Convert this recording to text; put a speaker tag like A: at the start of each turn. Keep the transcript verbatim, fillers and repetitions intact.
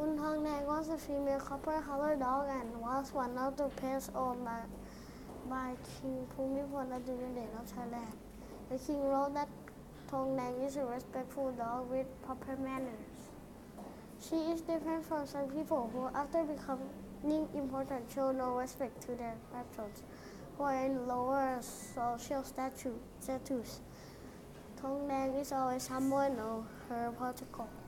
A: คุณทองแดง was a female copper-colored dog and was one of the pets owned by, by King ภูมิพลอดุลยเดช of Thailand. The king wrote that Thong Dang is a respectful dog with proper manners. She is different from some people who, after becoming important, show no respect to their patrons who are in lower social status. Thong Dang is always humble and know her protocol.